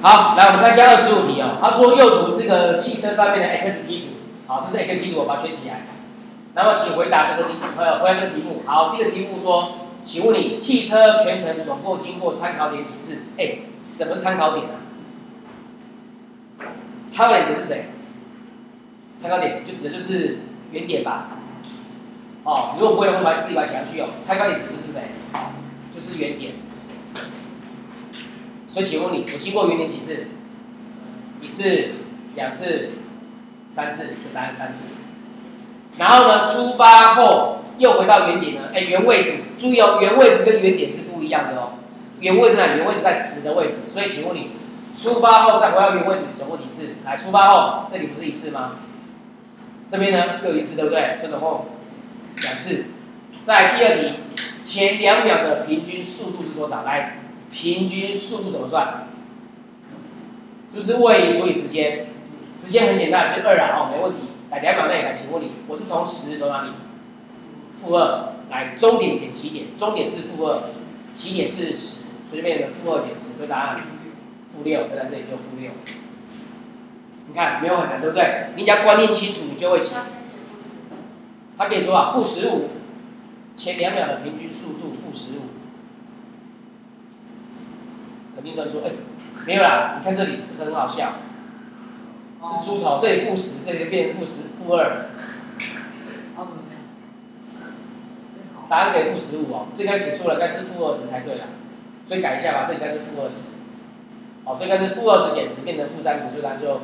好，来我们看一下25题哦。他说右图是个汽车上面的 x t 图，好，这是 x t 图，我把它圈起来。那么请回答这个回答这个题目。好，第一个题目说，请问你汽车全程总共经过参考点几次？什么是参考点啊？参考点指的是谁？参考点就指的就是原点吧。哦，如果不会的话，自己把它写上去哦。参考点指的是谁？就是原点。所以请问你，我经过原点几次？1次、2次、3次，就答案3次。然后呢，出发后又回到原点呢？原位置，注意哦，原位置跟原点是不一样的哦。原位置在哪里？原位置在10的位置。所以请问你，出发后再回到原位置总共几次？来，出发后这里不是1次吗？这边呢又1次，对不对？所以总共2次。再来第二题，前2秒的平均速度是多少？来，平均速度怎么算？是不是位移除以时间？时间很简单，就2啊，没问题。来2秒内来，请问你，我是从10走哪里？-2。来，终点减起点，终点是-2，起点是10，所以就变成-2减10，所以答案-6，在这里就-6。你看没有很难，对不对？你只要观念清楚，你就会写。他跟你说啊，-15，前2秒的平均速度-15，肯定算错。没有啦，你看这里，这个很好笑。是猪头，这里-10，这里就变成-2。答案给-15哦，这该写错了，该是-20才对啦，所以改一下吧，这里该是-20。好，所以该是-20减10变成-30，所以答案就-15。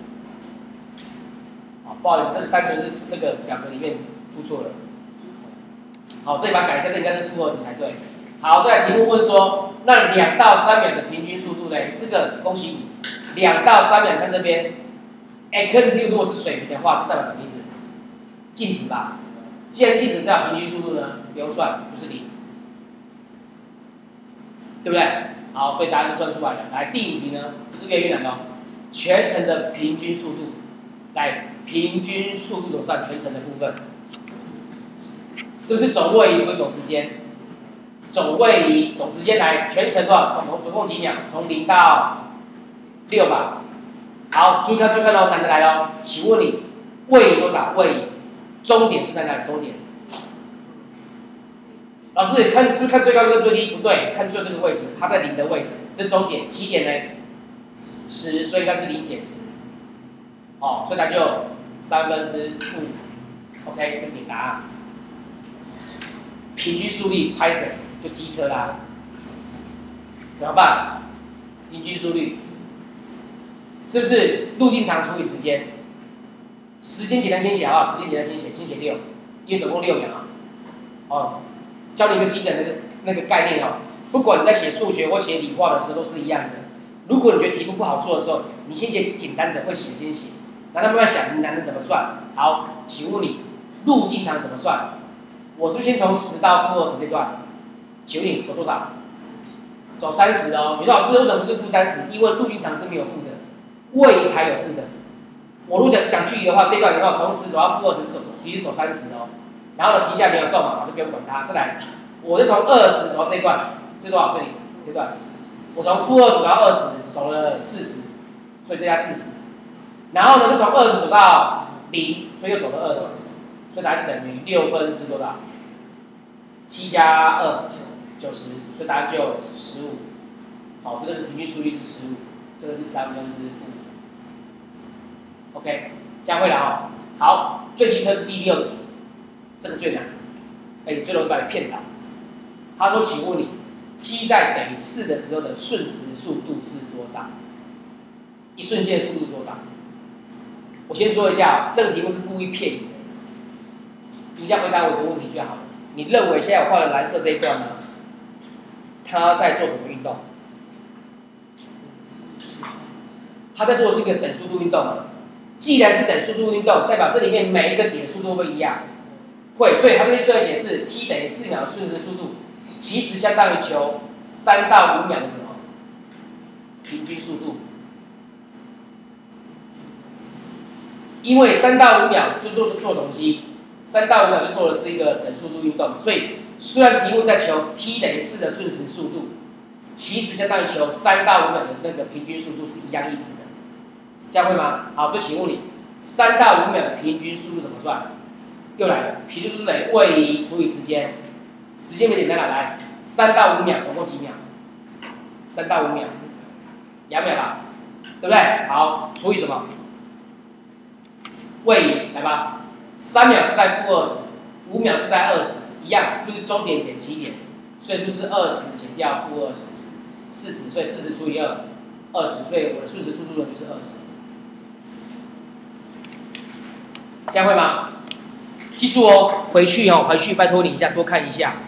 好，不好意思，这单纯是那个表格里面出错了。好，这里把它改一下，这应该是-20才对。好，再来题目问说，那2到3秒的平均速度呢？这个恭喜你，2到3秒，你看这边。x t 如果是水平的话，这代表什么意思？静止吧。既然是静止，代表平均速度呢，不用算，就是0，对不对？好，所以答案就算出来了。来，第5题呢，这个越来越难了。全程的平均速度，来，平均速度怎么算？全程的部分，是不是总位移除以总时间？总位移总时间来，全程多少？总共几秒？从0到6吧。好，注意看哦，难的来了。请问你位移多少？位移，终点是在哪里？终点。老师，是不是看最高跟最低？不对，看最这个位置，它在0的位置，这是终点。起点呢？10，所以应该是0减10。哦，所以它就3/-。OK， 这是你答案。平均速率拍谁？就机车啦。怎么办？平均速率。是不是路径长除以时间？时间简单先写好不好？时间简单先写6，因为总共6秒啊。哦，教你一个基本的那个概念哦。不管你在写数学或写理化的时候都是一样的。如果你觉得题目不好做的时候，你先写简单的，会写先写，然后慢慢想你难的怎么算。好，请问你路径长怎么算？我是不是先从10到-20这段？请问你走多少？走30哦。你说老师为什么是-30？因为路径长是没有负的。位移才有负的。我如果想距离的话，这段有没有从10走到-20其实走30哦。然后呢，停下没有动嘛，就不用管它。再来，我就从20走到这段，这多少？这里这段，我从-20走到20，走了40，所以这加40。然后呢，就从20走到0，所以又走了20，所以答案就等于6/多少？7加2，90，所以答案就15。好，所以这个平均速率是15，这个是4/3。OK， 这样会了哦。好，最机车是第6题，这个最难，最容易把你骗倒。他说：“请问你 t 在等于4的时候的瞬时速度是多少？一瞬间的速度是多少？”我先说一下，这个题目是故意骗你的。你先回答我一个问题就好了。你认为现在我画的蓝色这一段呢，他在做什么运动？他在做的是一个等速度运动。既然是等速度运动，代表这里面每一个点的速度会不会一样？会，所以它这边设计显示 t 等于4秒的瞬时速度，其实相当于求3到5秒的什么平均速度？因为3到5秒就做什么机？3到5秒就做的是一个等速度运动，所以虽然题目是在求 t 等于4的瞬时速度， 其实相当于求3到5秒的那个平均速度是一样意思的，这样会吗？好，所以请问你3到5秒的平均速度怎么算？又来了，平均速度等于位移除以时间，时间没简单了，来3到5秒总共几秒？3到5秒，2秒吧，对不对？好，除以什么？位移，来吧，3秒是在-20，5秒是在20，一样，是不是终点减起点？所以是不是20减掉-20，40，所以40除以2，20，所以我的瞬时速度呢就是20，这样会吗？记住哦，回去拜托你一下，多看一下。